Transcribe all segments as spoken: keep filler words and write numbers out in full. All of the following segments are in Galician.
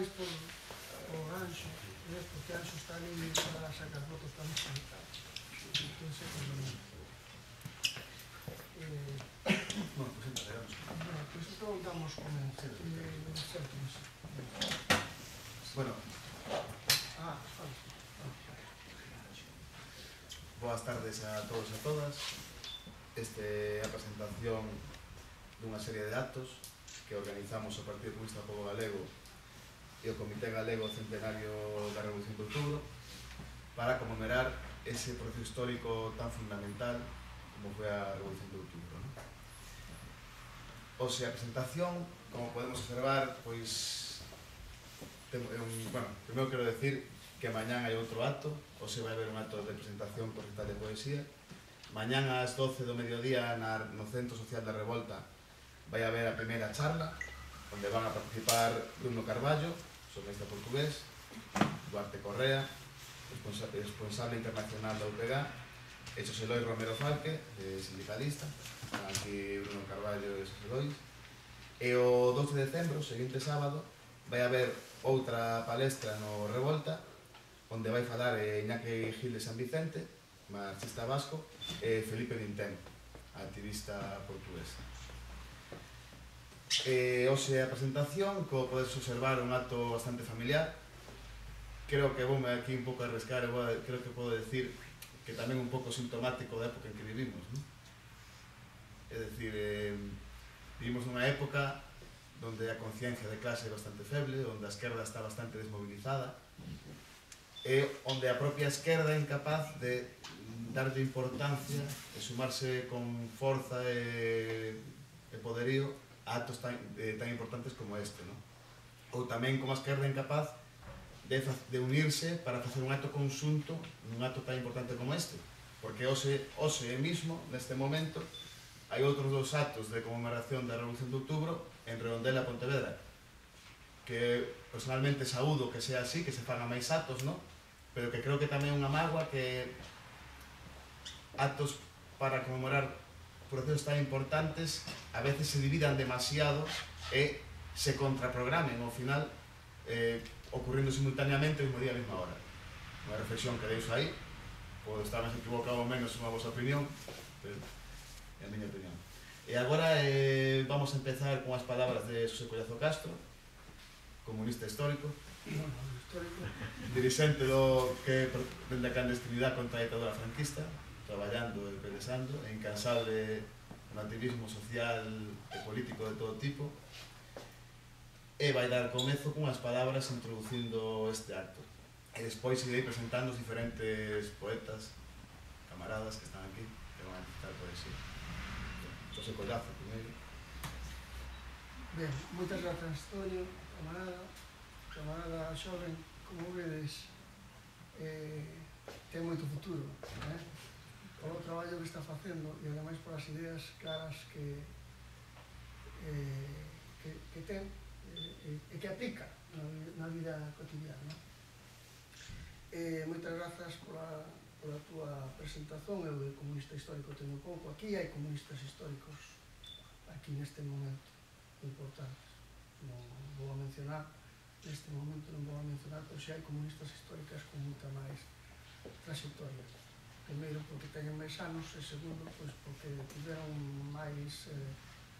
máis por o Anxo, porque Anxo está ali para sacar fotos tamén. Entón, sei que non. Bueno, pues entraremos. Bueno, pues entón damos comezo. Bueno. Ah, vale. Boas tardes a todos e a todas. Esta é a presentación dunha serie de actos que organizamos o Partido Comunista do Pobo Galego e o Comité Galego Centenario da Revolución de Outubro para conmemorar ese proceso histórico tan fundamental como foi a Revolución de Outubro, non? O sea, a presentación, como podemos observar, pois tem, un, bueno, primeiro quero decir que mañán hai outro acto, ou se vai haber un acto de presentación por recital de poesía. Mañán ás doce do mediodía na, no Centro Social da Revolta vai haber a primeira charla, onde van a participar Bruno Carballo, sonoista portugués, Duarte Correa, responsable, responsable internacional da U P G, e Xosé Lois Romero Falque, sindicalista, aquí Bruno Carballo e Xosé Lois. E o doce de decembro, o seguinte sábado, vai haber outra palestra no Revolta, onde vai falar Iñaki Gil de San Vicente, marxista vasco, e Felipe Vintén, activista portugués. E hoxe a presentación, como podes observar, un acto bastante familiar. Creo que voume aquí un pouco a arriscar, e creo que podo decir que tamén un pouco sintomático da época en que vivimos, non? É dicir, eh, vivimos nunha época onde a conciencia de clase é bastante feble, onde a esquerda está bastante desmobilizada, e onde a propia esquerda é incapaz de darlle importancia e sumarse con forza e, e poderío a actos tan, eh, tan importantes como este, non? Ou tamén como a esquerda é incapaz de, de unirse para facer un acto conxunto nun acto tan importante como este, porque hoxe, hoxe mismo, neste momento, hai outros dos actos de conmemoración da Revolución de Outubro en Redondela, Pontevedra, que personalmente saúdo que sea así, que se fagan máis actos, non? Pero que creo que tamén é unha mágoa que actos para conmemorar procesos tan importantes a veces se dividan demasiado e se contraprogramen ao final eh, ocurrindo simultaneamente o mesmo día a mesma hora. Unha reflexión que deixo aí, pode estar máis equivocado ou menos unha vosa opinión, pero é a miña opinión. E agora eh, vamos a empezar con as palabras de Xosé Collazo Castro, comunista histórico, dirixente do que dende a clandestinidade contra a ditadura franquista, traballando e pelesando, e incansable no activismo social e político de todo tipo, e vai dar comezo con as palabras introducindo este acto. E despois irei presentando os diferentes poetas, camaradas que están aquí, que van a recitar poesía. Xosé Collazo, primeiro. Ben, moitas grazas, Toño, camarada, camarada xoven, como vedes, eh, ten moito futuro, eh? Polo traballo que está facendo e ademais polas ideas claras que, eh, que, que ten e, e que aplica na, na vida cotidiana. Eh, moitas grazas pola, pola túa presentación. Eu de comunista histórico teño pouco. Aquí hai comunistas históricos aquí neste momento importantes. Non vou a mencionar neste momento, non vou a mencionar, pero se hai comunistas históricas con moita máis trayectoria. Primeiro porque teñen máis anos e segundo pois porque tiveron máis eh,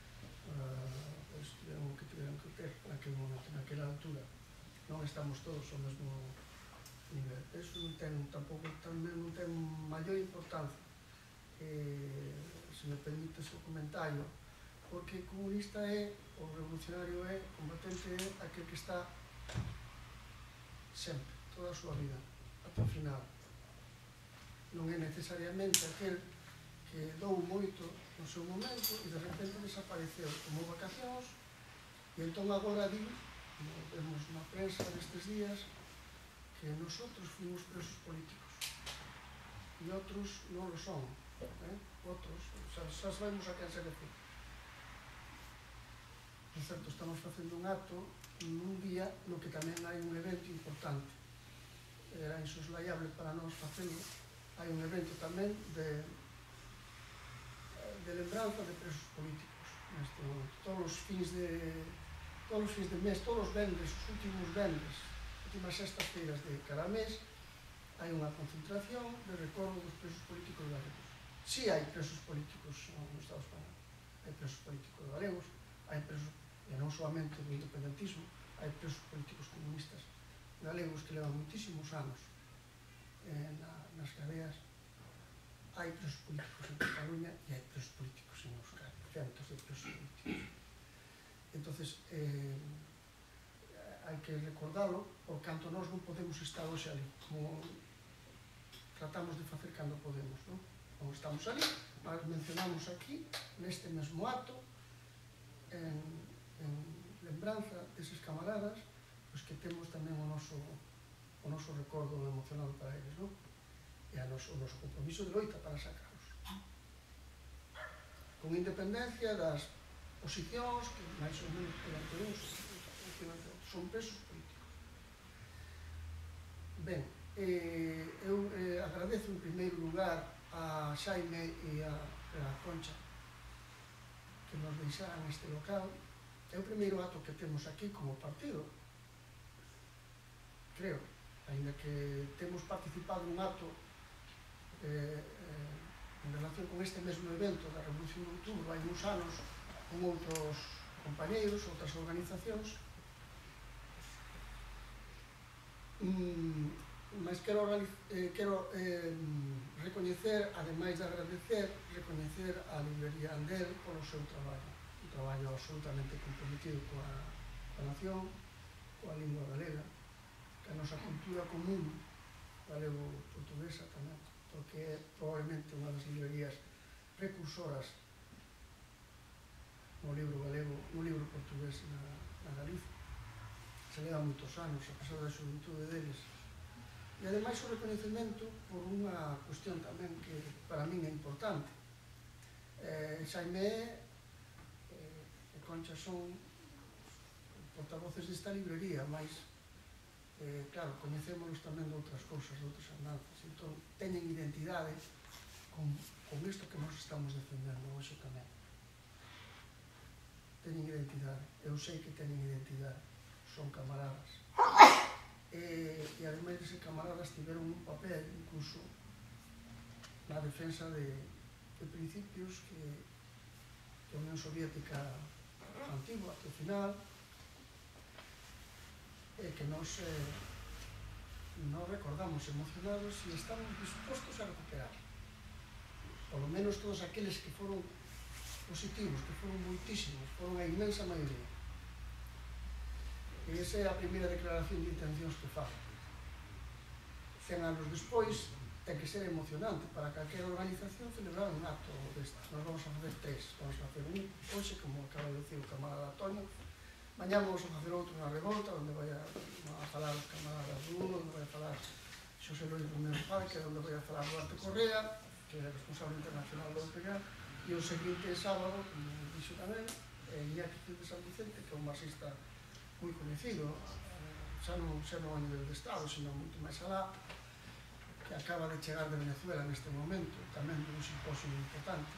uh, pois tiveron o que tiveron que ter naquele momento, naquela altura. Non estamos todos ao mesmo nivel. Eso non ten tampouco tamén non ten maior importancia, eh, se me permites o comentario, porque comunista é, o revolucionario é, combatente é aquel que está sempre, toda a súa vida, ata o final. Non é necesariamente aquel que dou moito no seu momento e de repente desapareceu, tomou vacacións e entón agora di, como vemos na prensa destes días, que nosotros fuimos presos políticos e outros non lo son, eh? Outros, xa, xa sabemos a quen se refiere. Por certo, estamos facendo un acto nun día no que tamén hai un evento importante. Era insoslayable para nós facendo. Hai un evento tamén de, de lembranza de presos políticos neste momento. Todos os fins de, todos os fins de mes, todos os venres, os últimos venres, as últimas sextas-feiras de cada mes, hai unha concentración de recordo dos presos políticos galegos. Si hai presos políticos no Estado español, hai presos políticos galegos, hai presos, e non solamente do independentismo, hai presos políticos comunistas galegos que levan muitísimos anos eh, na, nas cadeas. Hai presos políticos en Cataluña e hai presos políticos en Euskadi, centos de presos políticos. Entonces, eh, hai que recordalo, por canto nós non podemos estar hoxe ali, como tratamos de facer cando podemos, non? Non estamos ali, mas mencionamos aquí, neste mesmo acto, en, en lembranza deses camaradas, pois que temos tamén o noso, o noso recordo emocionado para eles, non? E a noso, o noso compromiso de loita para sacaros. Con independencia das posicións, que máis ou menos perante uns, son presos políticos. Ben, eh, eu eh, agradezo en primeiro lugar a Xaime e a, a Concha que nos deixaran este local. É o primeiro acto que temos aquí como partido, creo, ainda que temos participado nun acto eh, eh, en relación con este mesmo evento da Revolución de Outubro hai uns anos con outros compañeiros, outras organizacións. Mm, mas quero, eh, quero eh, recoñecer, ademais de agradecer, recoñecer a librería Andel polo seu traballo, un traballo absolutamente comprometido coa, coa nación, coa lingua galega, coa nosa cultura común galego-portuguesa tamén, porque é probablemente unha das librerías precursoras no libro galego, no libro portugués na, na Galicia. Se leva moitos anos, a pesar da xuventude deles. E ademais o reconhecemento por unha cuestión tamén que para min é importante. Eh, Xaime eh, e Concha son portavoces desta librería, mas eh, claro, coñecémonos tamén de outras cousas, de outras andanzas, entón teñen identidade con, con isto que nos estamos defendendo hoxe tamén. Teñen identidade, eu sei que teñen identidade, son camaradas. E, e ademais de ser camaradas tiveron un papel incluso na defensa de, de principios que, que a Unión Soviética antigua, até o final, e que nos, eh, nos recordamos emocionados e estamos dispostos a recuperar. Por lo menos todos aqueles que foron positivos, que foron moitísimos, foron a inmensa maioría. E esa é a primeira declaración de intencións que fago. Cen anos despois, ten que ser emocionante para calquera organización celebrar un acto destes. Nós vamos a facer tres. Vamos a facer un hoxe, como acaba de decir o camarada Antonio. Mañá vamos a facer outro na Revolta, onde vai a, a falar os camaradas Bruno, onde vai a falar Xosé Luis Romero Parque, onde vai a falar Duarte Correa, que é responsable internacional do O P G A, e o seguinte sábado, como dixo tamén, é Iñaki de San Vicente, que é un marxista moi coñecido, xa non, xa non a nivel de Estado, sino moito máis alá, que acaba de chegar de Venezuela neste momento, tamén dun simposio importante.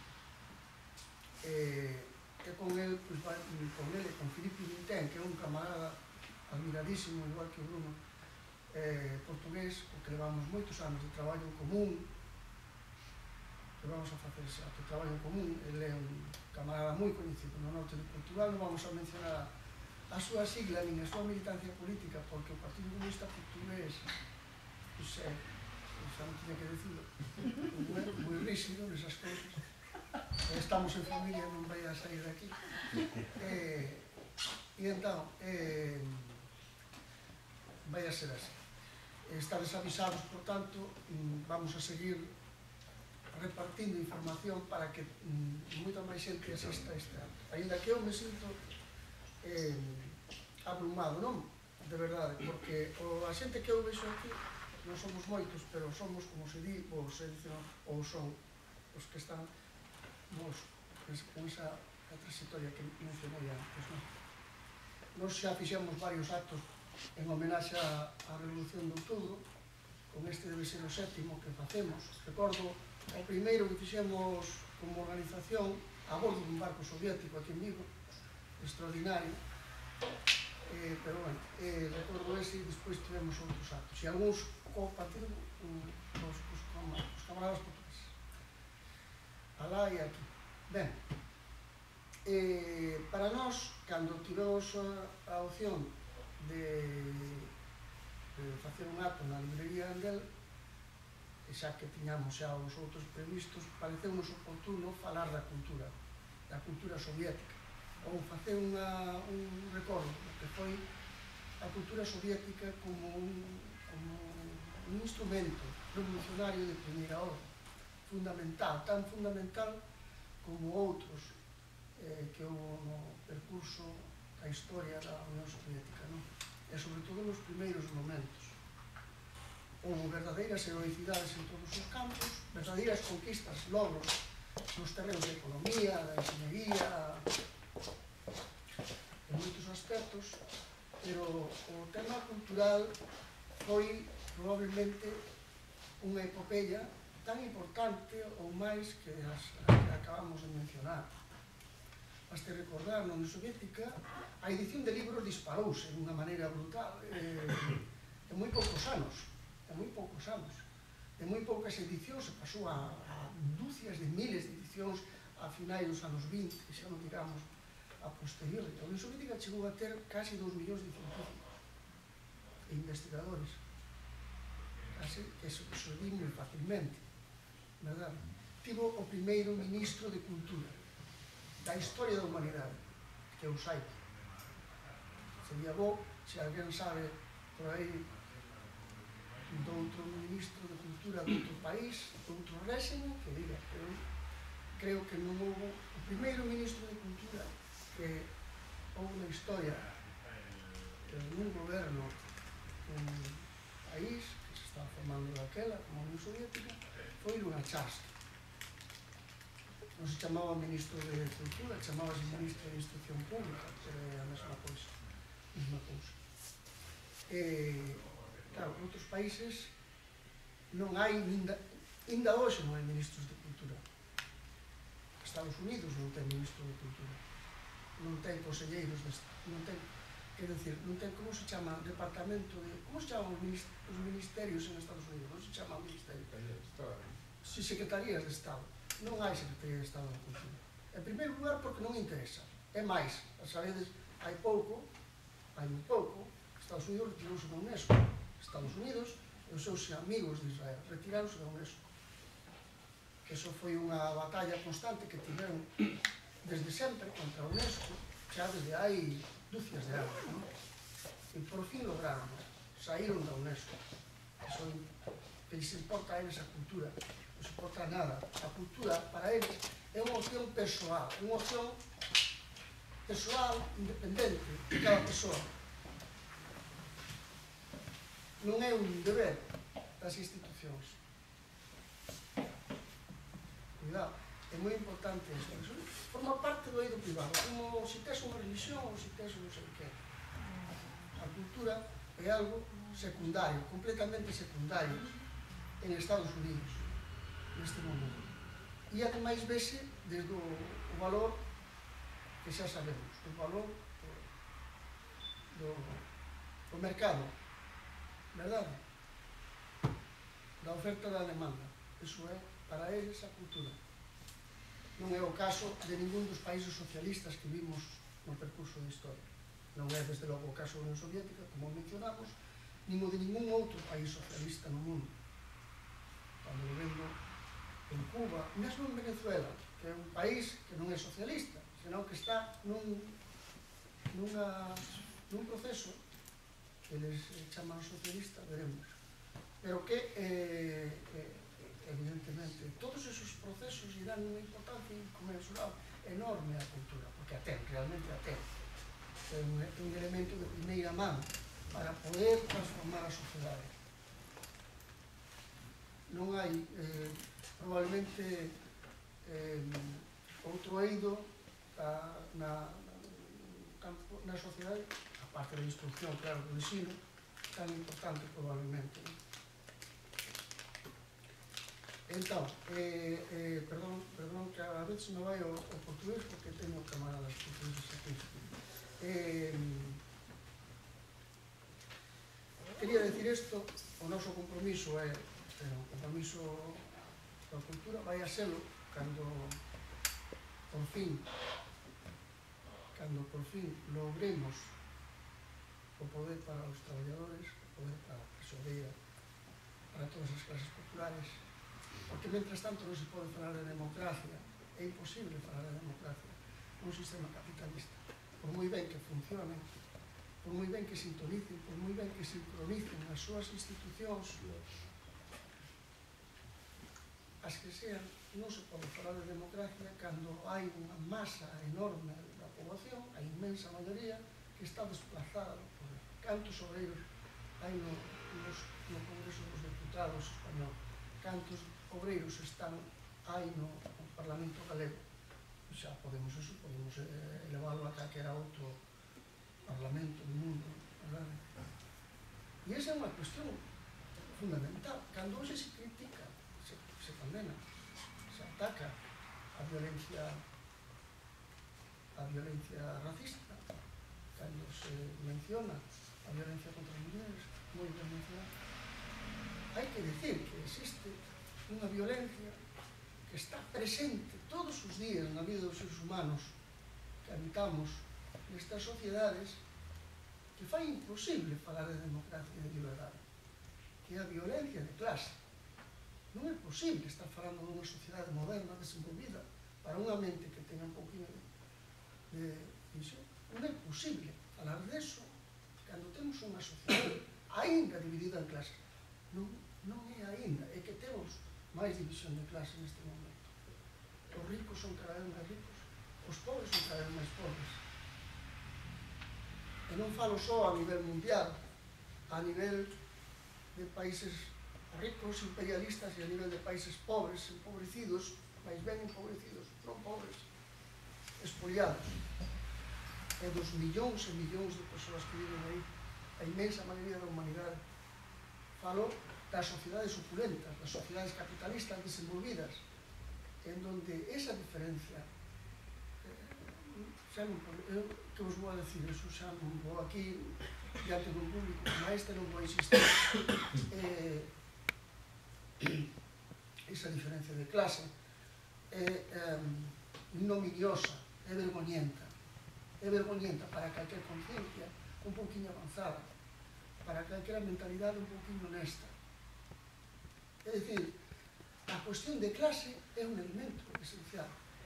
E, e con el, pues, con ele, con Filipe Vintén, que é un camarada admiradísimo, igual que o Bruno, eh, portugués, porque levamos moitos anos de traballo en común, que vamos a facer ese acto de traballo en común. Ele é un camarada moi coñecido no norte de Portugal, non vamos a mencionar a súa sigla nin a súa militancia política, porque o Partido Comunista Portugués, pois é, xa non tiña que decirlo, moi rígido nesas cousas. Estamos en familia, non vai a sair daqui. E, e entón, eh, vai a ser así. Estades avisados, por tanto, vamos a seguir repartindo información para que mm, moita máis xente asista a este acto. Ainda que eu me sinto eh, abrumado, non? De verdade, porque o, a xente que eu vexo aquí non somos moitos, pero somos, como se di, ou se dice, ou son os que están nos, con esa trayectoria que mencionei antes, non? Nos xa fixemos varios actos en homenaxe á Revolución de Outubro, con este debe ser o sétimo que facemos. Recordo o primeiro que fixemos como organización a bordo dun barco soviético aquí en Vigo, extraordinario, Eh, pero, bueno, eh, recordo ese e despois tivemos outros actos. E algúns co partido, um, os, os, os camaradas portugueses. Alá e aquí. Ben, eh, para nós, cando tivemos a, a opción de, de facer un acto na librería Andel, e xa que tiñamos xa os outros previstos, pareceu-nos oportuno falar da cultura, da cultura soviética, ou facer unha, un recordo do que foi a cultura soviética como un, como un instrumento revolucionario de primeira orde, fundamental, tan fundamental como outros eh, que houve no percurso da historia da Unión Soviética, non? E sobre todo nos primeiros momentos. Houve verdadeiras heroicidades en todos os campos, verdadeiras conquistas, logros nos terrenos de economía, da enxeñería, en moitos aspectos, pero o tema cultural foi probablemente unha epopeya tan importante ou máis que as, as que acabamos de mencionar. Baste recordar, na Unión Soviética, a edición de libros disparouse de unha maneira brutal, eh, en moi poucos anos, en moi poucos anos. En moi poucas edicións se pasou a, a dúcias de miles de edicións a finais dos anos vinte, que xa non digamos a posteriori. A Unión Soviética chegou a ter casi dos millóns de científicos e investigadores, casi que se di moi facilmente, verdad? Tivo o primeiro ministro de Cultura da historia da humanidade, que é o Saico. Sería bo, se alguén sabe por aí do outro ministro de Cultura de outro país, de outro réxime, que diga, que eu creo que non houve o primeiro ministro de Cultura que houve na historia nun goberno un país que se estaba formando daquela, como a Unión Soviética, foi Lunacharsky. Non se chamaba ministro de Cultura, chamábase ministro de Instrucción Pública, que é a mesma cousa. mesma cousa. E, claro, en outros países non hai, ainda hoxe non hai ministros de Cultura. Estados Unidos non ten ministro de Cultura, non ten conselleiros de Estado, non ten, quer decir, non ten, como se chama, departamento de, como se chaman os ministerios en Estados Unidos? Non se chama ministerio. Si, secretarías de Estado. Non hai secretaría de Estado de Cultura. En primeiro lugar, porque non interesa. É máis, a sabedes, hai pouco, hai moi pouco, Estados Unidos retirouse da UNESCO. Estados Unidos e os seus amigos de Israel retiráronse da UNESCO. Que eso foi unha batalla constante que tiveron desde sempre contra a UNESCO, xa desde hai dúcias de anos, non? E por fin lograron, saíron da UNESCO. Eso que lhes importa a eles a cultura, non se importa nada. A cultura, para eles, é unha opción persoal, unha opción persoal, independente de cada persoa. Non é un deber das institucións. Cuidado, é moi importante isto. Forma parte do eido privado, como se tes unha religión ou se tes non sei o que. A cultura é algo secundario, completamente secundario, en Estados Unidos, neste momento. E ademais vese desde o, o valor que xa sabemos, o valor do, do mercado, verdade? Da oferta da demanda. Iso é, para eles, a cultura. Non é o caso de ningún dos países socialistas que vimos no percurso da historia. Non é, desde logo, o caso da Unión Soviética, como mencionamos, nin o de ningún outro país socialista no mundo. Cando vendo en Cuba, mesmo en Venezuela, que é un país que non é socialista, senón que está nun, nunha, nun proceso que eles chaman socialista, veremos. Pero que, eh, eh, evidentemente, todos esos procesos irán unha importancia inconmensurable, enorme á cultura, porque a ten, realmente a ten. É un, un elemento de primeira man para poder transformar a sociedade. Non hai, eh, probablemente, eh, outro eido a, na, campo, na sociedade, a parte da instrucción, claro, do ensino, tan importante probablemente. Entón, eh, eh, perdón, perdón que a veces me vai o, o portugués porque teño camaradas portugueses aquí. Eh, quería decir isto, o noso compromiso é, o compromiso da cultura vai a selo cando por fin, cando por fin logremos o poder para os traballadores, o poder para a tesoreira, para todas as clases populares, porque mentres tanto non se pode falar de democracia, é imposible falar de democracia nun sistema capitalista, por moi ben que funcionen, por moi ben que sintonicen, por moi ben que sincronicen as súas institucións, as que sean, non se pode falar de democracia cando hai unha masa enorme da poboación, a inmensa maioría, que está desplazada por cantos obreiros hai no, nos, no Congreso dos Deputados español, cantos obreiros están hai no, no Parlamento galego. Xa podemos eso, podemos eh, elevarlo a calquera outro parlamento do mundo, verdade? E esa é unha cuestión fundamental. Cando hoxe se critica, se, se condena, se ataca a violencia a violencia racista, cando se menciona a violencia contra as mulleres, moi ben mencionada, hai que decir que existe unha violencia que está presente todos os días na vida dos seres humanos que habitamos nestas sociedades, que fai imposible falar de democracia e de liberdade, que é a violencia de clase. Non é posible estar falando dunha sociedade moderna, desenvolvida, para unha mente que tenha un pouquinho de visión. Non é posible falar deso cando temos unha sociedade aínda dividida en clases. Non, non é aínda, é que temos máis división de clase neste momento. Os ricos son cada vez máis ricos, os pobres son cada vez máis pobres. E non falo só a nivel mundial, a nivel de países ricos, imperialistas, e a nivel de países pobres, empobrecidos, máis ben empobrecidos, non pobres, expoliados. E dos millóns e millóns de persoas que viven aí, a inmensa maioría da humanidade. Falo das sociedades opulentas, das sociedades capitalistas desenvolvidas, en donde esa diferencia, xa non, eu que vos vou a decir, eso xa non vou aquí diante dun público, maestre non vou insistir, eh, esa diferencia de clase é eh, ignominiosa, é vergoñenta, é vergoñenta para calquer conciencia un pouquinho avanzada, para calquera mentalidade un pouquinho honesta. É dicir, a cuestión de clase é un elemento esencial,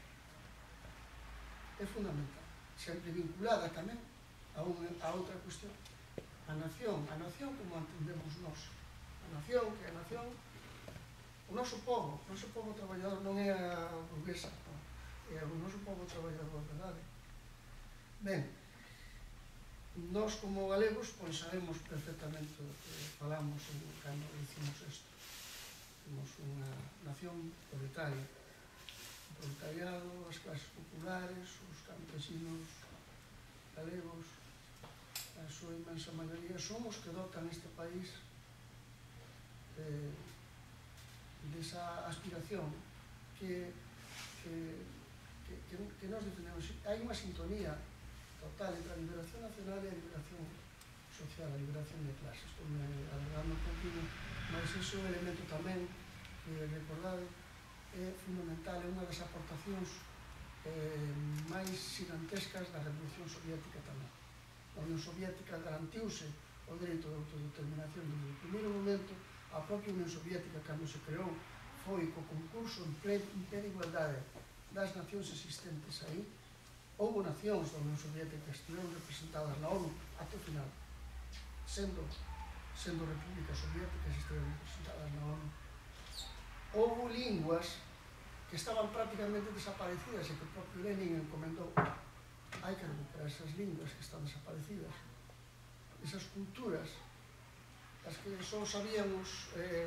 é fundamental, sempre vinculada tamén a, un, a outra cuestión, a nación, a nación como entendemos nós, a nación, que a nación, o noso povo, o noso povo traballador non é a burguesa, non, é o noso povo traballador, verdade? Ben, nós como galegos pois sabemos perfectamente o que falamos cando dicimos isto. Temos unha nación proletaria, o proletariado, as clases populares, os campesinos galegos, a súa inmensa maioría son os que dotan este país eh, desa aspiración que, que, que, que, que nos defendemos. Hai unha sintonía total entre a liberación nacional e a liberación social, a liberación de clases. Estou me alargando un pouquinho, mas ese é un elemento tamén que recordade é fundamental, é unha das aportacións eh, máis gigantescas da Revolución Soviética tamén. A Unión Soviética garantiuse o dereito de autodeterminación desde o primeiro momento. A propia Unión Soviética, cando se creou, foi co concurso en pé de igualdade das nacións existentes aí. Houve nacións da Unión Soviética que estiveron representadas na ONU até o final, sendo, sendo repúblicas soviéticas, estiveron representadas na ONU. Houve linguas que estaban prácticamente desaparecidas e que o propio Lenin encomendou. Hai que recuperar esas linguas que están desaparecidas, esas culturas, as que só sabíamos eh,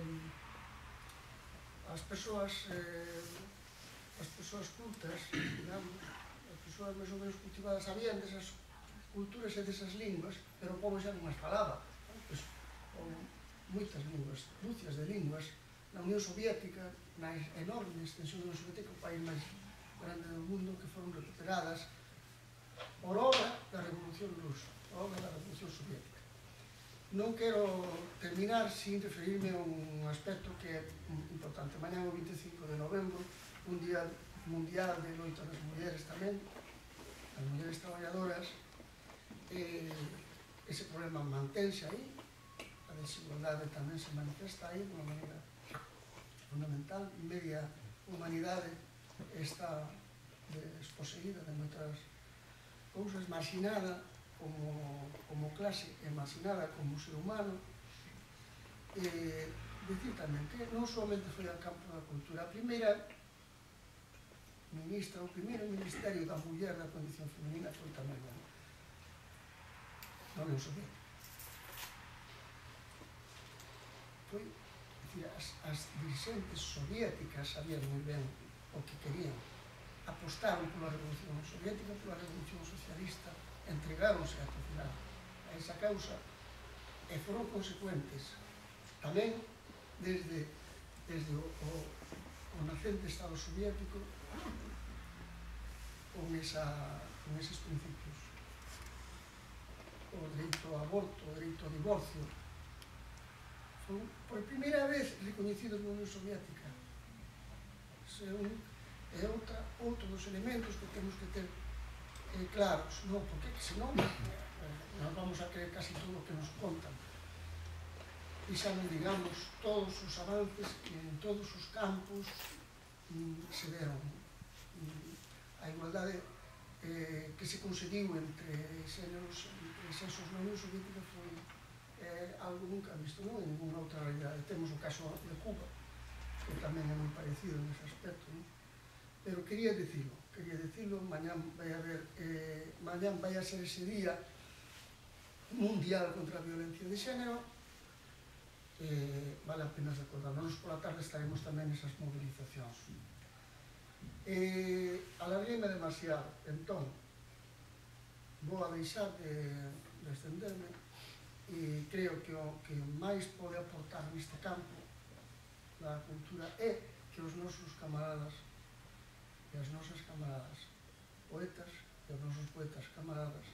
as persoas eh, as persoas cultas, digamos, as persoas máis ou menos cultivadas sabían desas culturas e desas linguas, pero o povo xa non as falaba. Pois, moitas linguas, dúcias de linguas, na Unión Soviética, na enorme extensión da Unión Soviética, o país máis grande do mundo, que foron recuperadas por obra da Revolución Rusa, por obra da Revolución Soviética. non quero terminar sin referirme a un aspecto que é importante. Mañá o vinte e cinco de novembro, un día mundial de loita das mulleres tamén, as mulleres traballadoras, eh, ese problema mantense aí, a desigualdade tamén se manifesta aí de unha maneira fundamental, media humanidade está desposeída de moitas cousas, marxinada como, como clase e marxinada como ser humano. Eh, decir tamén que non somente foi ao campo da cultura, a primeira ministra, o primeiro ministerio da muller da condición femenina foi tamén na Unión Soviética. Foi, decir, as, as dirigentes soviéticas sabían moi ben o que querían, apostaron pola revolución soviética, pola revolución socialista, entregáronse ata o final a esa causa e foron consecuentes tamén desde, desde o, o, o nacente Estado soviético con, esa, con eses principios. O dereito ao aborto, o dereito ao divorcio foron por primeira vez recoñecidos na Unión Soviética. Son, é outra, outro dos elementos que temos que ter eh, claros, non? Porque senón eh, nos vamos a creer casi todo o que nos contan. E xa non digamos todos os avances que en todos os campos mm, se deron. Mm, a igualdade eh, que se conseguiu entre xéneros, entre sexos na Unión Soviética foi eh, algo nunca visto, non? En ninguna outra realidade. Temos o caso de Cuba, que tamén é moi parecido nese aspecto, non? Pero quería dicilo, quería dicilo, mañán vai haber, eh, mañán vai a ser ese día mundial contra a violencia de xénero, eh, vale a pena recordarnos. Pola tarde estaremos tamén nesas movilizacións. Eh, alargueime demasiado, entón, vou a deixar de, de extenderme e creo que o que máis pode aportar neste campo da cultura é que os nosos camaradas e as nosas camaradas poetas e os nosos poetas camaradas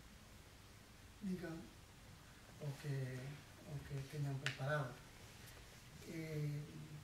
digan o que, o que teñan preparado. Eh,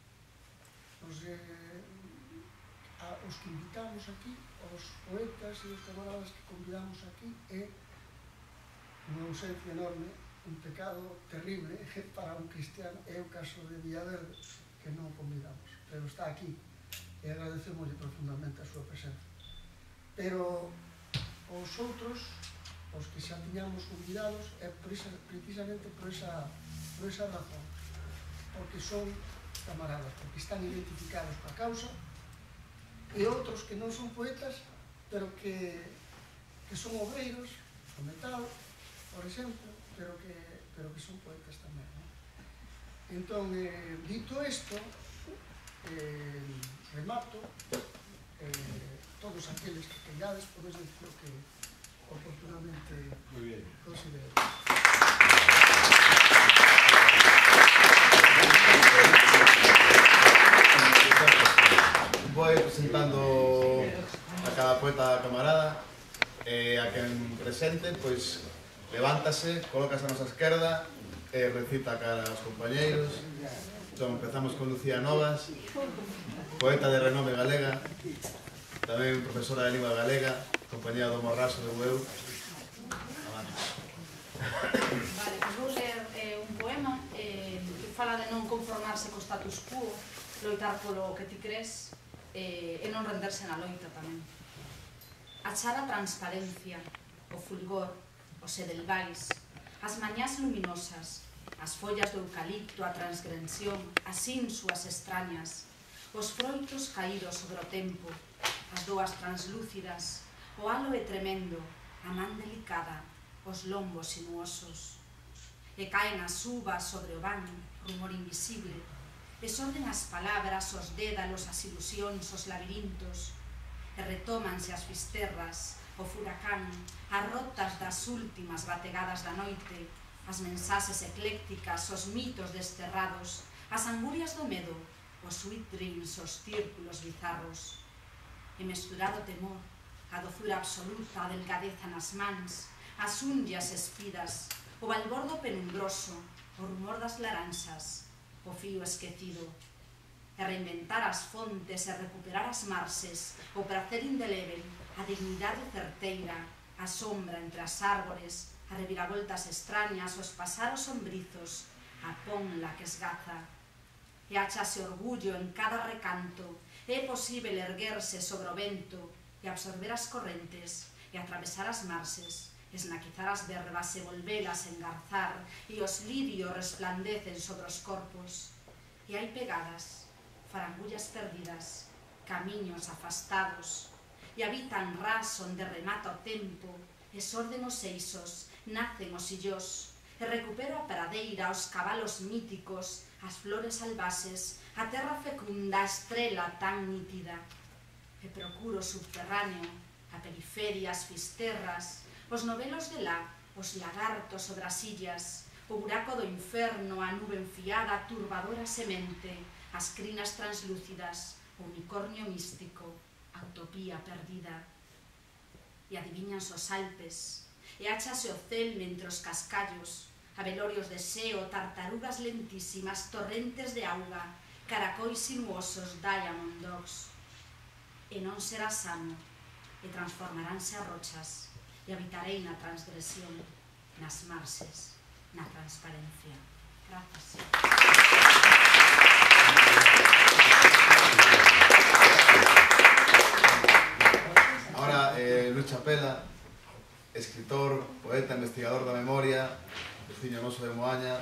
os, eh, a, os que invitamos aquí, os poetas e os camaradas que convidamos aquí, é unha ausencia enorme, un pecado terrible para un cristiano. É o caso de Villaverde, que non convidamos, pero está aquí e agradecemoslle profundamente a súa presenza. Pero os outros, os que xa tiñamos convidados, é por esa, precisamente por esa, por esa razón, porque son camaradas, porque están identificados coa causa, e outros que non son poetas, pero que, que son obreiros, o metal, por exemplo, pero que, pero que son poetas tamén, non? Entón, eh, dito isto, eh, remato, eh, todos aqueles que queirades podes decir o que oportunamente considero. Vou presentando a cada poeta camarada, e a quen presente, pois levántase, colócase a nosa esquerda e recita cara aos compañeiros. Entón, empezamos con Lucía Novas, poeta de renome galega, tamén profesora de lingua galega, compañera do Morraso de Bueu. Vale, pois vou ler eh, un poema eh, que fala de non conformarse co status quo, loitar polo que ti crees eh, e non renderse na loita tamén. Achar a transparencia, o fulgor, os edelvais, as mañás luminosas, as follas do eucalipto, a transgresión, as ínsuas extrañas, os froitos caídos sobre o tempo, as doas translúcidas, o aloe tremendo, a man delicada, os lombos sinuosos. E caen as uvas sobre o van, rumor invisible, desorden as palabras, os dédalos, as ilusións, os labirintos, e retómanse as fisterras, o furacán, as rotas das últimas bategadas da noite, as mensaxes eclécticas, os mitos desterrados, as angurias do medo, os sweet dreams, os círculos bizarros. E mesturado temor, a dozura absoluta, a delgadeza nas mans, as unllas espidas, o balbordo penumbroso, o rumor das laranxas, o fío esquecido, e reinventar as fontes e recuperar as marxes, o prazer indelével, a dignidade certeira, a sombra entre as árbores, as reviravoltas extrañas, os pasaros sombrizos, a ponla que esgaza. E achase orgullo en cada recanto, é posible erguerse sobre o vento e absorber as correntes e atravesar as marxes, esnaquizar as verbas e volvelas engarzar, e os lirios resplandecen sobre os corpos. E hai pegadas, farangullas perdidas, camiños afastados, e habitan ras onde remata o tempo, e sorden os eixos, nacen os illós, e recupero a pradeira, os cabalos míticos, as flores albaces, a terra fecunda, a estrela tan nítida. E procuro o subterráneo, a periferia, as fisterras, os novelos de lá, os lagartos sobre as illas, o buraco do inferno, a nube enfiada, a turbadora semente, as crinas translúcidas, o unicornio místico, a utopía perdida. E adivinhanse os Alpes, e áchase o cel mentre os cascallos, a velorios de seo, tartarugas lentísimas, torrentes de auga, caracois sinuosos, diamond dogs. E non será sano, e transformaránse a rochas, e habitarei na transgresión, nas marxes, na transparencia. Grazas. Ahora, eh, Luis Chapela, escritor, poeta, investigador da memoria, veciño noso de Moaña.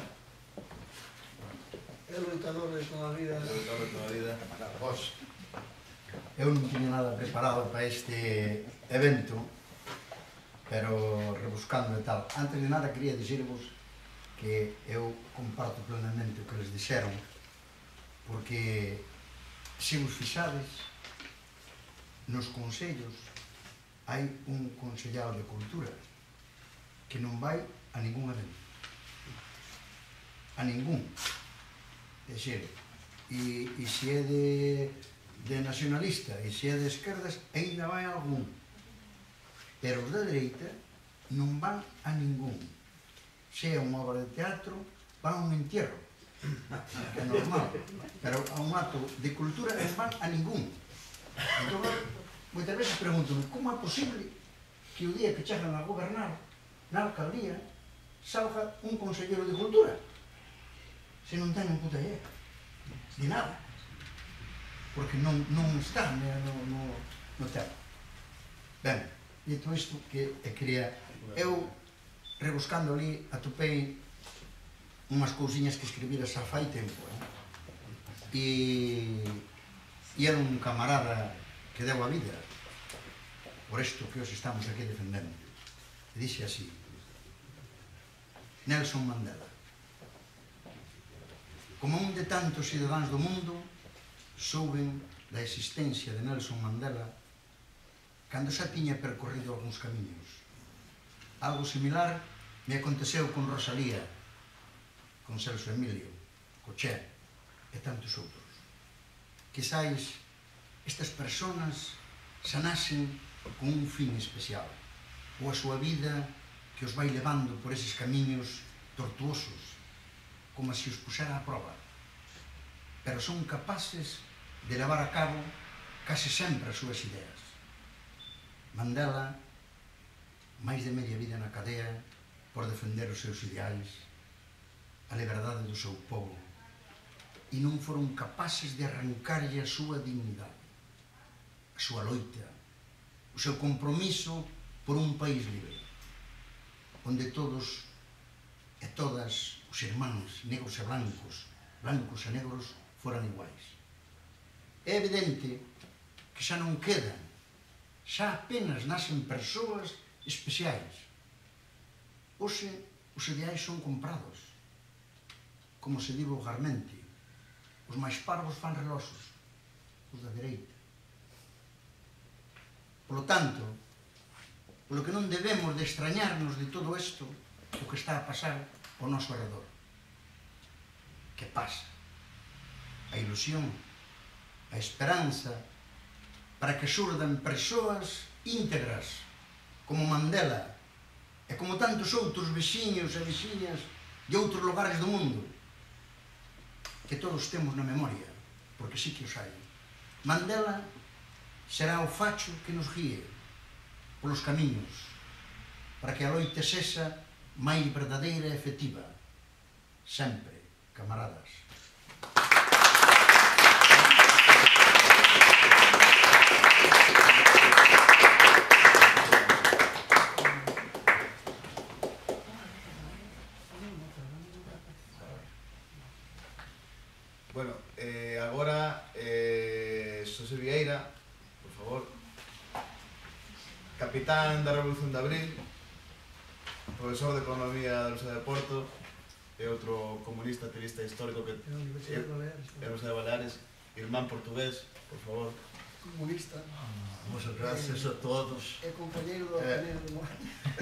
É loitador de toda a vida. Loitador de toda a vida. Vos, eu non tiña nada preparado para este evento, pero rebuscando e tal. Antes de nada, quería dicirvos que eu comparto plenamente o que les dixeron, porque se vos fixades nos consellos hai un consellado de cultura que non vai a ningún evento, a ningún. É dicir, e, e se é de, de nacionalista e se é de esquerdas, ainda vai a algún, pero os da dereita non van a ningún. Se é unha obra de teatro, van a un entierro, que é normal, pero a un acto de cultura non van a ningún. Entón, moitas veces pregúntome, como é posible que o día que chegan a gobernar na alcaldía salga un consellero de cultura se non ten un puta idea de nada, porque non, non está no, no, no tema. Ben, dito isto, que quería, eu rebuscando ali atopei unhas cousiñas que escribira xa fai tempo, eh? e e era un camarada que deu a vida por isto que os estamos aquí defendendo, e dixe así: Nelson Mandela, como un de tantos cidadáns do mundo, souben da existencia de Nelson Mandela cando xa tiña percorrido algúns camiños. Algo similar me aconteceu con Rosalía, con Celso Emilio, co Che e tantos outros. Quizais estas persoas xa nacen con un fin especial, ou a súa vida que os vai levando por eses camiños tortuosos, como se os puxera a prova, pero son capaces de levar a cabo case sempre as súas ideas. Mandela, máis de media vida na cadea por defender os seus ideais, a liberdade do seu povo, e non foron capaces de arrancarlle a súa dignidade, a súa loita, o seu compromiso por un país libre, onde todos e todas os irmáns, negros e blancos, blancos e negros, foran iguais. É evidente que xa non quedan, xa apenas nacen persoas especiais. Hoxe, os ideais son comprados, como se di vulgarmente. Os máis parvos fan reloxos, os da dereita. Por lo tanto, polo que non debemos de extrañarnos de todo isto, o que está a pasar ao noso arredor. Que pasa? A ilusión, a esperanza, para que xurdan persoas íntegras, como Mandela, e como tantos outros veciños e veciñas de outros lugares do mundo, que todos temos na memoria, porque sí que os hai. Mandela será o facho que nos guíe polos camiños, para que a loita sexa máis verdadeira e efectiva. Sempre, camaradas. Bueno, eh, agora eh, Xosé Vieira, por favor, capitán da Revolución de Abril, profesor de Economía da Universidade de Porto e outro comunista, activista histórico que É a Universidade de Baleares. é a Universidade de Baleares, irmán portugués, por favor. Comunista. Muchas gracias a todos. É compañeiro do É. Ateneo de Moaña.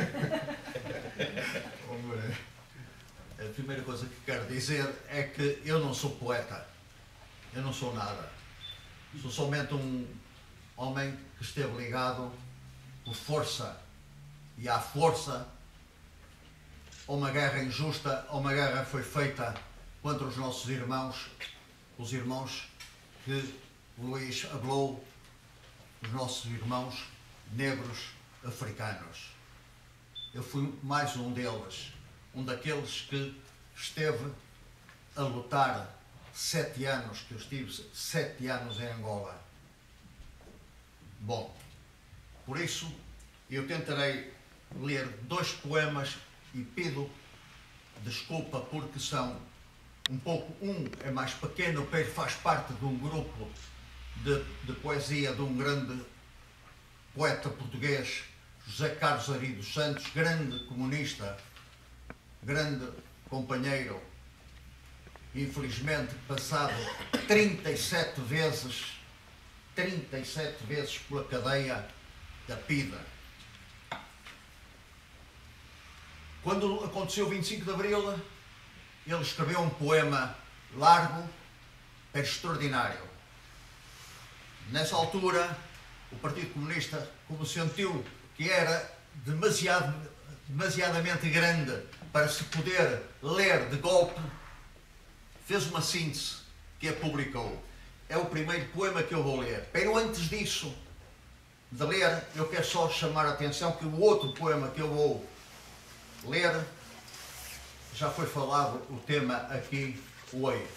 Hombre, a primeira coisa que quero dizer é que eu não sou poeta, eu não sou nada. Sou somente um homem que esteve ligado por força e à força a uma guerra injusta, a uma guerra que foi feita contra os nossos irmãos, os irmãos que Luís falou, os nossos irmãos negros africanos. Eu fui mais um deles, um daqueles que esteve a lutar sete anos, que eu estive sete anos em Angola. Bom, por isso eu tentarei ler dois poemas e pido desculpa porque são um pouco, um é mais pequeno, o Pedro faz parte de um grupo de, de poesia de um grande poeta português, José Carlos Ari dos Santos, grande comunista, grande companheiro, infelizmente passado trinta e sete vezes, trinta e sete vezes pela cadeia da Pida. Quando aconteceu o vinte e cinco de Abril, ele escreveu um poema largo, é extraordinário. Nessa altura, o Partido Comunista, como sentiu que era demasiado, demasiadamente grande para se poder ler de golpe, fez uma síntese que a publicou. É o primeiro poema que eu vou ler. Pero antes disso, de ler, eu quero só chamar a atenção que o outro poema que eu vou ler, já foi falado o tema aqui hoje.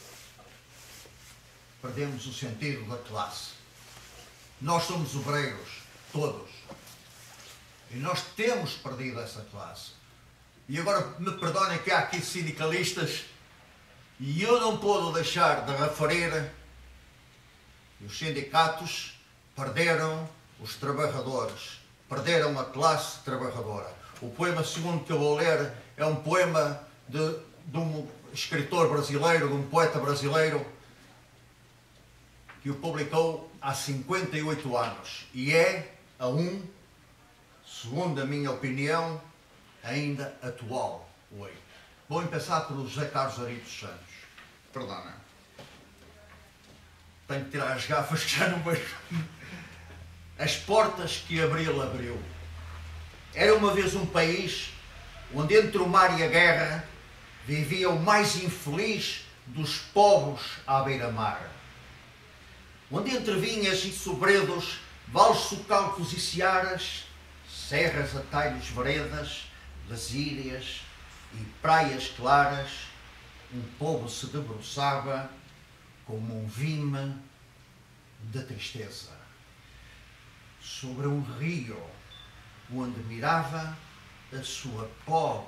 Perdemos o sentido da classe. Nós somos obreiros, todos. E nós temos perdido essa classe. E agora me perdonem que há aqui sindicalistas e eu não posso deixar de referir que os sindicatos perderam os trabalhadores, perderam a classe trabalhadora. O poema segundo que eu vou ler é um poema de, de um escritor brasileiro, de um poeta brasileiro, que o publicou há cinquenta e oito anos e é a um, segundo a minha opinião, ainda atual hoje. Vou começar pelo José Carlos Ari dos Santos. Perdona. Tenho que tirar as gafas que já não vejo. As portas que Abril abriu. Era uma vez um país onde entre o mar e a guerra vivia o mais infeliz dos povos à beira-mar. Onde entre vinhas e sobredos, vales sulcalcos e searas, serras, atalhos, veredas, lasírias e praias claras, um povo se debruçava como um vime de tristeza sobre um rio onde mirava a sua pobre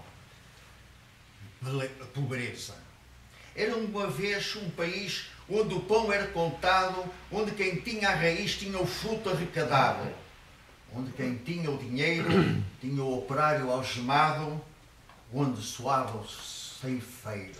pobreza. Era uma vez um país onde o pão era contado, onde quem tinha a raiz tinha o fruto arrecadado, onde quem tinha o dinheiro tinha o operário algemado, onde soava o ceifeiro.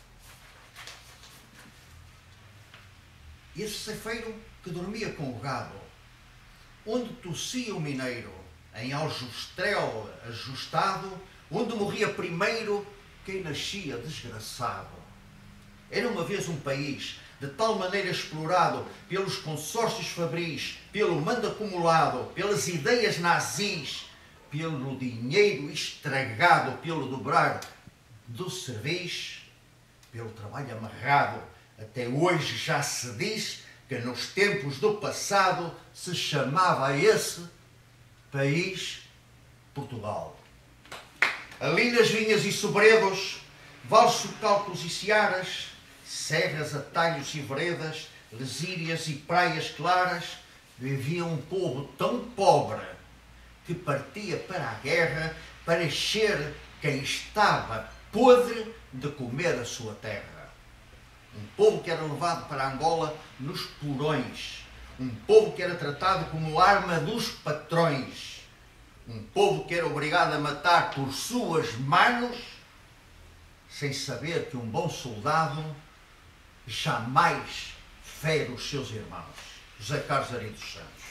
Esse ceifeiro que dormia com o gado, onde tossia o mineiro, em aljustrel ajustado, onde morria primeiro quem nascia desgraçado. Era uma vez um país de tal maneira explorado pelos consórcios fabris, pelo mando acumulado, pelas ideias nazis, pelo dinheiro estragado, pelo dobrar do serviço, pelo trabalho amarrado. Até hoje já se diz que nos tempos do passado se chamava esse país Portugal. Ali nas vinhas e sobredos, vales socalcos e searas, serras, atalhos e veredas, lesírias e praias claras, vivia um povo tão pobre que partia para a guerra para encher quem estava podre de comer a sua terra. Um povo que era levado para Angola nos porões. Um povo que era tratado como arma dos patrões. Um povo que era obrigado a matar por suas manos, sem saber que um bom soldado jamais fere os seus irmãos. José Carlos Ari dos Santos.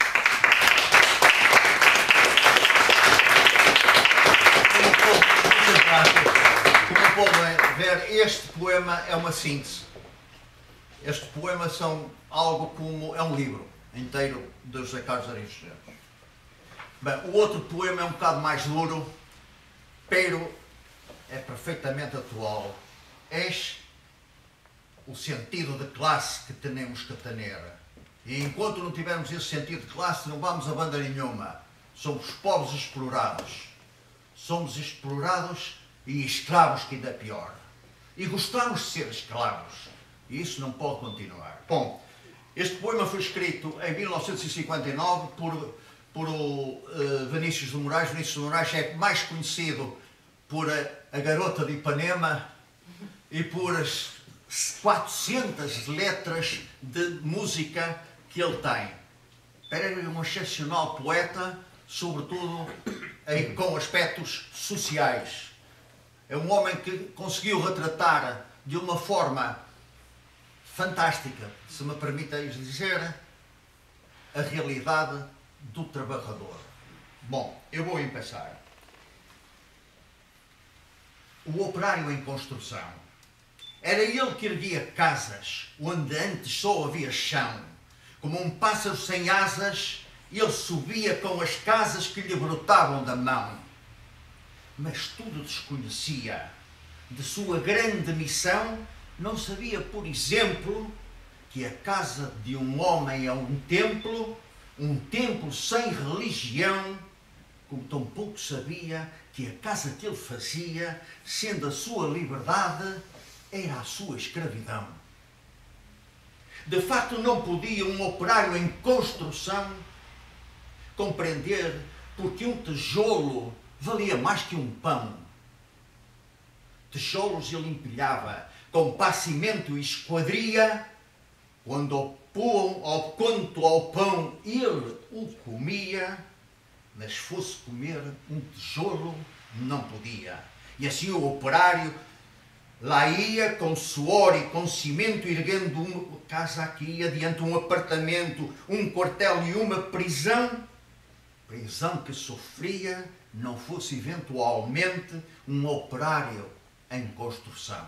Como podem ver, este poema é uma síntese. Este poema são algo como... é um livro inteiro de José Carlos Ari dos Santos. Bem, o outro poema é um bocado mais duro, pero é perfeitamente atual. És o sentido de classe que temos que ter. E enquanto não tivermos esse sentido de classe, não vamos a banda nenhuma. Somos pobres explorados. Somos explorados e escravos, que ainda é pior. E gostamos de ser escravos. E isso não pode continuar. Bom, este poema foi escrito em mil novecentos e cinquenta e nove por, por o uh, Vinícius de Moraes. Vinícius de Moraes é mais conhecido por a, a Garota de Ipanema e por as quatrocentas letras de música que ele tem. Era um excepcional poeta, sobretudo em, com aspectos sociais. É um homem que conseguiu retratar de uma forma fantástica, se me permitem dizer, a realidade do trabalhador. Bom, eu vou começar. O operário em construção. Era ele que erguia casas onde antes só havia chão. Como um pássaro sem asas, ele subia com as casas que lhe brotavam da mão. Mas tudo desconhecia. De sua grande missão, não sabia, por exemplo, que a casa de um homem é um templo, um templo sem religião, como tampouco sabia que a casa que ele fazia, sendo a sua liberdade, era a sua escravidão. De facto, não podia um operário em construção compreender porque um tijolo valia mais que um pão. Tijolos ele empilhava com pá, cimento e esquadria, quando ao pão, ao, quanto ao pão ele o comia, mas fosse comer um tijolo não podia. E assim o operário lá ia com suor e com cimento, erguendo uma casa aqui, adiante um apartamento, um quartel e uma prisão, prisão que sofria não fosse eventualmente um operário em construção.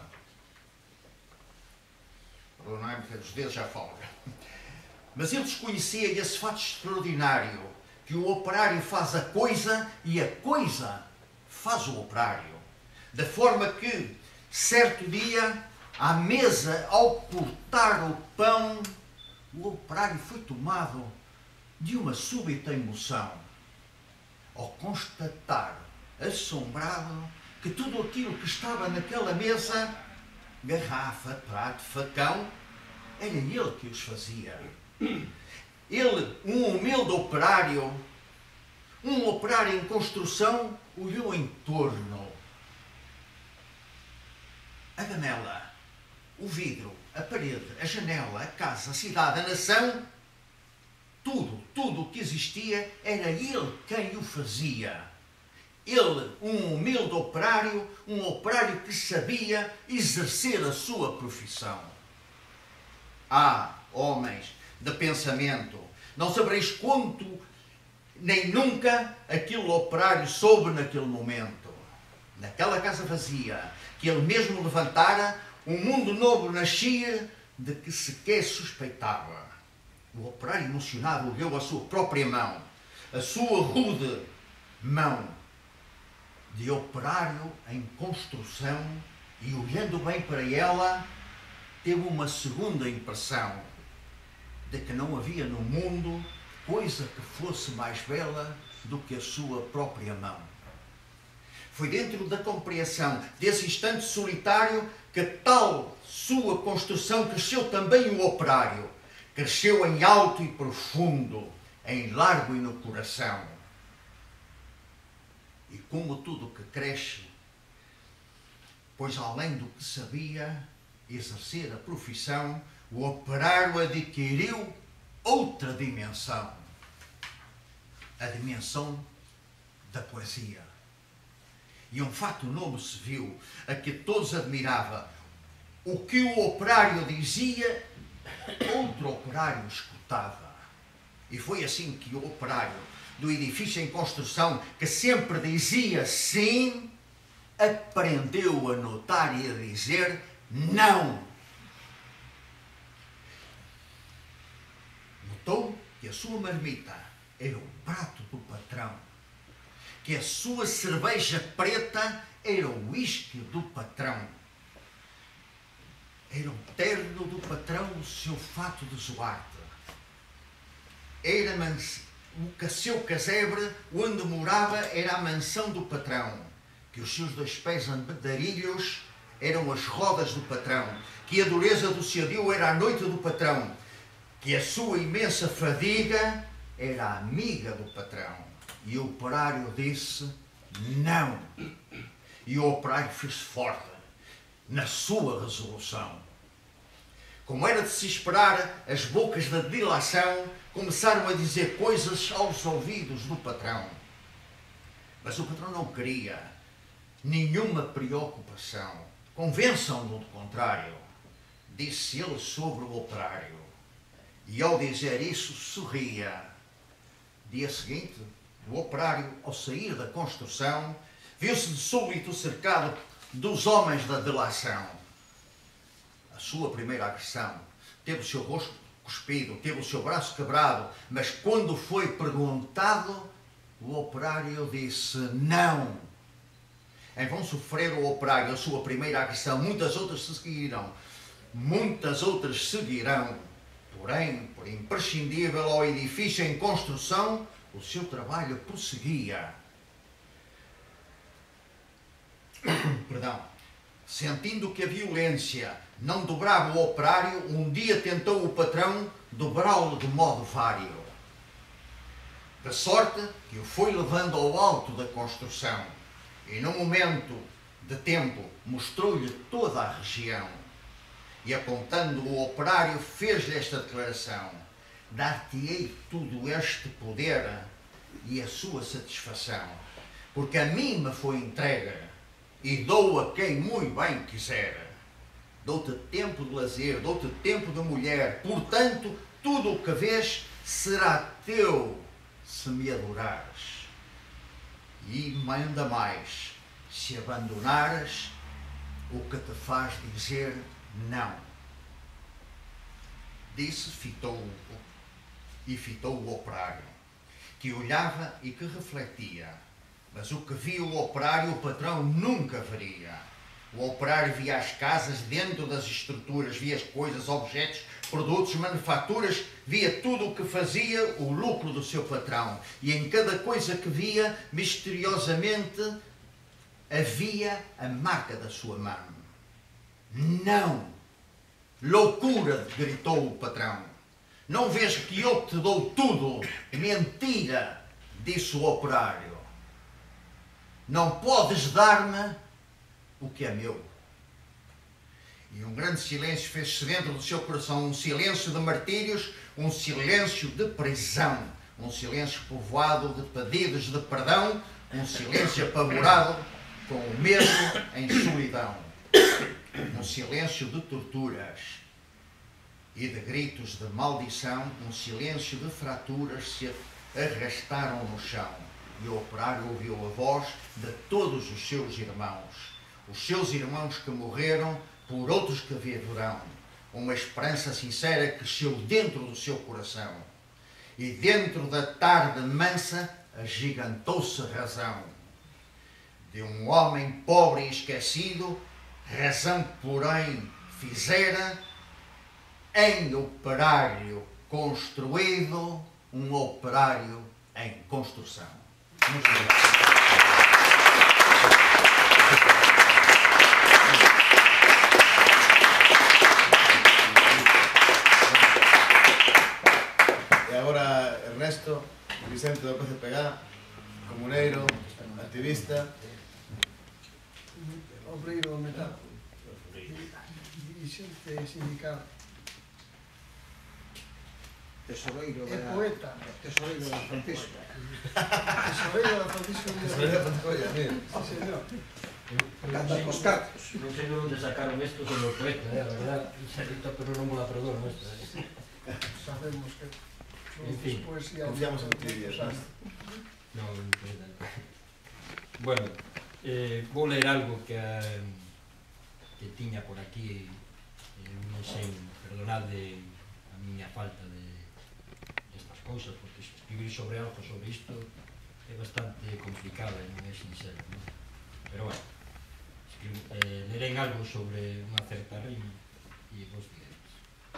Não é porque os dedos já folga. Mas ele desconhecia esse fato extraordinário, que o operário faz a coisa e a coisa faz o operário. Da forma que, certo dia, à mesa, ao cortar o pão, o operário foi tomado de uma súbita emoção, ao constatar, assombrado, que tudo aquilo que estava naquela mesa, garrafa, prato, facão, era ele que os fazia. Ele, um humilde operário, um operário em construção, olhou em torno. A janela, o vidro, a parede, a janela, a casa, a cidade, a nação, tudo, tudo o que existia, era ele quem o fazia. Ele, um humilde operário, um operário que sabia exercer a sua profissão. Ah, homens de pensamento, não sabereis quanto, nem nunca, aquele operário soube naquele momento. Naquela casa vazia, que ele mesmo levantara, um mundo novo nascia de que sequer suspeitava. O operário emocionado olhou a sua própria mão, a sua rude mão, de operário em construção e, olhando bem para ela, teve uma segunda impressão de que não havia no mundo coisa que fosse mais bela do que a sua própria mão. Foi dentro da compreensão desse instante solitário que tal sua construção cresceu também o operário. Cresceu em alto e profundo, em largo e no coração. E como tudo que cresce, pois além do que sabia exercer a profissão, o operário adquiriu outra dimensão. A dimensão da poesia. E um fato novo se viu, a que todos admiravam. O que o operário dizia, outro operário escutava. E foi assim que o operário do edifício em construção, que sempre dizia sim, aprendeu a notar e a dizer não. Notou que a sua marmita era o prato do patrão, que a sua cerveja preta era o uísque do patrão, era o terno do patrão, o seu fato de zoarte, era o seu casebre onde morava era a mansão do patrão, que os seus dois pés andarilhos eram as rodas do patrão, que a dureza do seu dio era a noite do patrão, que a sua imensa fadiga era a amiga do patrão. E o operário disse não. E o operário fez forte na sua resolução. Como era de se esperar, as bocas da dilação começaram a dizer coisas aos ouvidos do patrão. Mas o patrão não queria nenhuma preocupação. Convençam-no do contrário, disse ele sobre o operário. E ao dizer isso, sorria. Dia seguinte, o operário, ao sair da construção, viu-se de súbito cercado dos homens da delação. A sua primeira agressão teve o seu rosto cuspido, teve o seu braço quebrado, mas quando foi perguntado, o operário disse não. Em vão sofrer o operário a sua primeira agressão, muitas outras se seguirão, muitas outras seguirão. Porém, por imprescindível ao edifício em construção, o seu trabalho prosseguia. Perdão. Sentindo que a violência não dobrava o operário, um dia tentou o patrão dobrá-lo de modo vário. De sorte que o foi levando ao alto da construção e, num momento de tempo, mostrou-lhe toda a região. E, apontando o operário, fez-lhe esta declaração: dar-te-ei tudo este poder e a sua satisfação, porque a mim me foi entregue e dou a quem muito bem quiser. Dou-te tempo de lazer, dou-te tempo de mulher, portanto, tudo o que vês será teu se me adorares. E ainda mais, se abandonares o que te faz dizer não. Disse, fitou-o e fitou o operário, que olhava e que refletia. Mas o que via o operário, o patrão nunca veria. O operário via as casas dentro das estruturas, via as coisas, objetos, produtos, manufaturas, via tudo o que fazia o lucro do seu patrão. E em cada coisa que via, misteriosamente, havia a marca da sua mão. Não! Loucura! Gritou o patrão. Não vês que eu te dou tudo? Mentira! Disse o operário. Não podes dar-me o que é meu. E um grande silêncio fez-se dentro do seu coração, um silêncio de martírios, um silêncio de prisão, um silêncio povoado de pedidos de perdão, um silêncio apavorado com o medo em solidão, um silêncio de torturas e de gritos de maldição, um silêncio de fraturas se arrastaram no chão. E o operário ouviu a voz de todos os seus irmãos, os seus irmãos que morreram por outros que viverão. Uma esperança sincera cresceu dentro do seu coração. E dentro da tarde mansa agigantou-se a razão. de um homem pobre e esquecido, razão, porém, fizera em operário construído um operário em construção. Muito obrigado. E agora Ernesto Vicente do P C P G, comuneiro, activista, obreiro do metal, dirigente sindical, Tesoreiro é da... poeta, Tesoreiro da Francisco. tesoreiro da Francisco Tesoreiro da Francisco, mira. Sí, señor. Canta cos cartos. Non sei de onde sacaron isto sobre o poeta, eh, a verdad, xerito, pero non me la perdono isto. Eh. Sabemos que En fin, poesía confiamos en ti, Ernesto. Non, poeta. Bueno, eh, vou ler algo que, eh, que tiña por aquí, eh, non sei, perdonade a miña falta de estas cousas, porque escribir sobre algo sobre isto é bastante complicado e non é sincero, non? Pero bueno, escribo, eh, lerén algo sobre unha certa rima e vos diredes.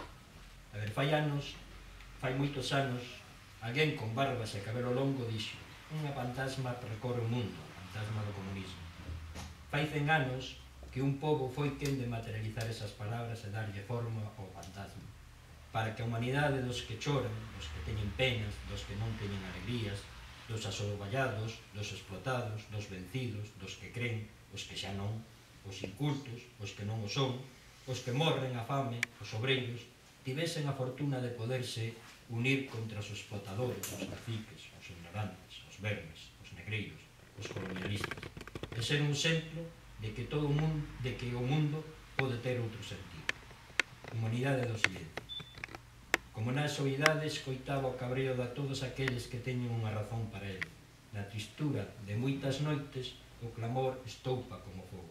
A ver, fai anos, fai moitos anos, alguén con barbas e cabelo longo dixo: unha fantasma percorre o mundo, a fantasma do comunismo. Fai cen anos que un pobo foi quen de materializar esas palabras e darlle forma ao fantasma, para que a humanidade dos que choran, dos que teñen penas, dos que non teñen alegrías, dos asoballados, dos explotados, dos vencidos, dos que creen, os que xa non, os incultos, os que non o son, os que morren a fame, os obreiros, tivesen a fortuna de poderse unir contra os explotadores, os caciques, os ignorantes, os vermes, os negreiros, os colonialistas, e ser un exemplo de que todo o mundo, de que o mundo pode ter outro sentido. Humanidade do silencio. Como na soidade escoitaba o cabreo de todos aqueles que teñen unha razón para ele. Na tristura de moitas noites, o clamor estoupa como fogo.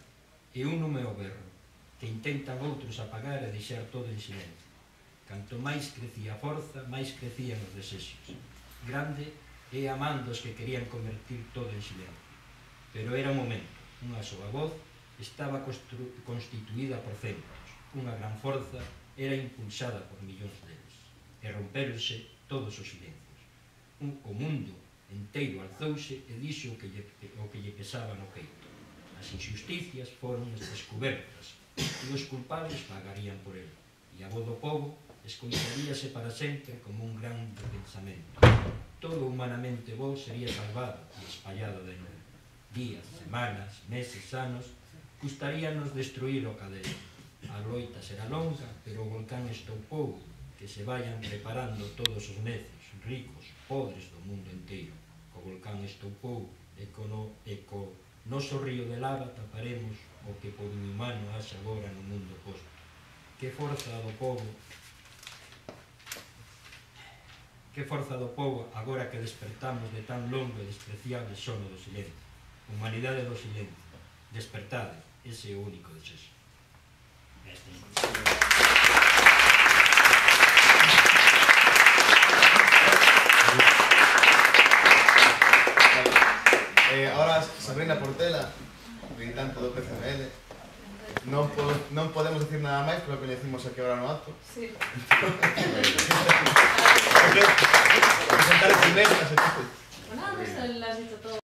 E un no meu berro, que intentan outros apagar e deixar todo en silencio. Canto máis crecía a forza, máis crecían os desexos. Grande é a man dos que querían convertir todo en silencio. Pero era o momento, unha soa voz estaba constituída por centros, unha gran forza era impulsada por millóns deles, e romperonse todos os silencios. Un, o mundo inteiro alzouse e dixo o que, lle, o que lle pesaba no peito. As injusticias foron descobertas e os culpables pagarían por ele. E a voz do povo escoitaríase para sempre como un gran pensamento. Todo humanamente bo sería salvado e espallado de novo. Días, semanas, meses, anos, custaríanos destruir o cadeo. A loita será longa, pero o volcán estoupou, que se vayan preparando todos os necios, ricos, podres do mundo inteiro. O volcán estoupou e co, no, e co noso río de lava taparemos o que por inhumano haxa agora no mundo posto. Que forza do povo, que forza do povo agora que despertamos de tan longo e despreciable sono do silencio. Humanidade do silencio. Despertade, ese é o único desexo. Eh, ahora Sabrina Portela, militante do P C M L. Non, po non podemos decir nada máis, pero que le decimos aquí ahora no acto. Sí. Presentar el primer, las Bueno, nada, las has dicho todo.